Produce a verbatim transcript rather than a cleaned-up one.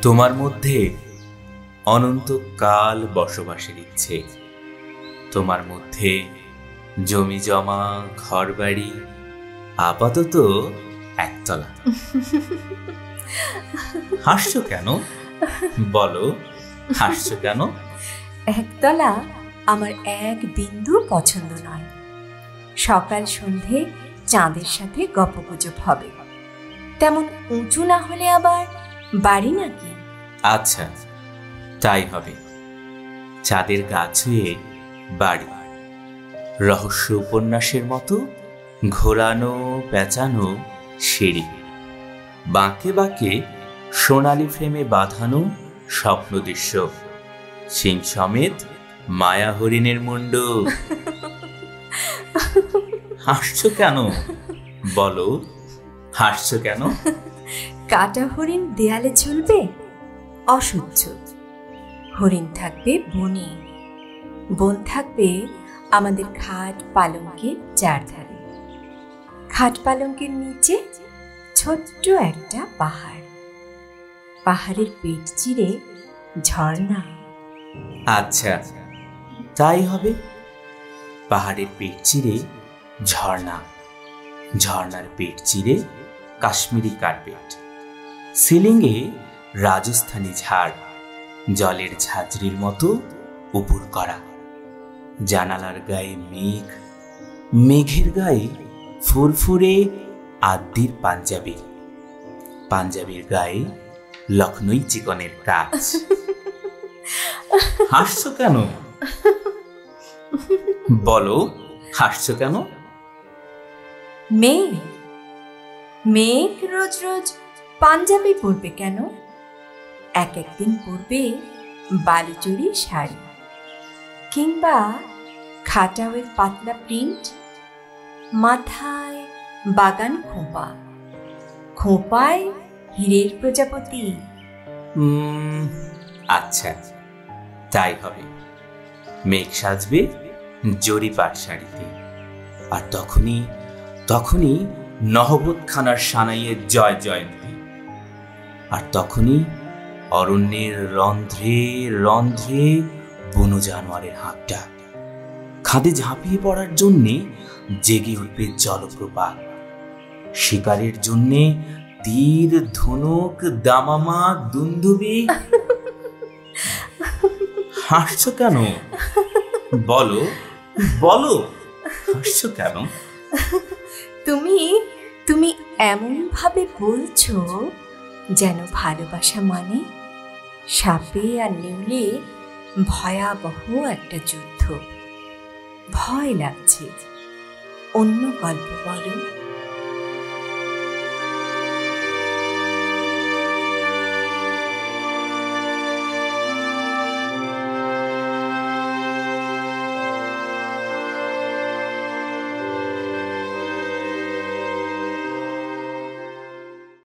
তোমার মধ্যে অনন্তকাল বসবাসের ইচ্ছে, তোমার মধ্যে জমি জমা ঘর বাড়ি, আপাতত একতলা। হাসছো কেন? বলো, হাসছো কেন? একতলা আমার এক বিন্দু পছন্দ নয়। সকাল সন্ধে চাঁদের সাথে গল্পগুজব হবে, তেমন উঁচু না হলে আবার বাড়ি নাকি? আচ্ছা, তাই হবে। চাঁদের গা ছুঁয়ে বাড়ি, রহস্য উপন্যাসের মতো ঘোরানো পেঁচানো সিঁড়ি, বাঁকে বাঁকে সোনালি ফ্রেমে বাঁধানো স্বপ্ন দৃশ্য, সিং সমেত মায়া হরিণের মুন্ড। হাসছো কেন? বলো, হাসছো কেন? কাটা হরিণ দেয়ালে ঝুলবে, অসহ্য। হরিণ থাকবে বনে, বন থাকবে আমাদের খাট পালঙ্কের চারধারে। খাট পালঙ্কের নিচে ছোট্ট একটা পাহাড়, পাহাড়ের পেট চিরে ঝর্ণা। আচ্ছা, তাই হবে। পাহাড়ের পেট চিরে ঝর্ণা, ঝর্ণার পেট চিরে কাশ্মীরি কার্পেট, সিলিংয়ে রাজস্থানী ঝাড়, জলের ঝাঁঝরির মতো উপর করা, জানালার গায়ে মেঘ, মেঘের গায়ে ফুরফুরে আদ্যির পাঞ্জাবি, পাঞ্জাবির গায়ে লখনই চিকনের কাজ। হাসছো কেন? বলো, হাসছো কেন? মেঘ মেঘ রোজ রোজ পাঞ্জাবি পরবে কেন? এক একদিন পরবে বালুচুরি শাড়ি, কিংবা খাটাওয়ের পাতলা প্রিন্ট, মাথায় বাগান খোঁপা, খোঁপায় হীরের প্রজাপতি। উম, আচ্ছা, তাই হবে। মেঘ সাজবে জরিপার শাড়িতে, আর তখনই তখনই নহবত খানার সানাইয়ের জয় জয়ন্তী, আর তখনই অরণ্যের রন্ধ্রে রন্ধ্রে বনু জানোয়ারের হাঁকটা, খাদে ঝাঁপিয়ে পড়ার জন্যে জেগে উঠবে জলপ্রপাত, শিকারের জন্যে তীর ধনুক দামামা দুন্দুবি। হাসছো কেন? বলো, বলো, হাসছো কেন? তুমি তুমি এমন ভাবে বলছো যেন ভালোবাসা মানে সাপে আর নেউলে ভয়াবহ একটা যুদ্ধ। ভয় লাগছে। অন্য গল্প বলো।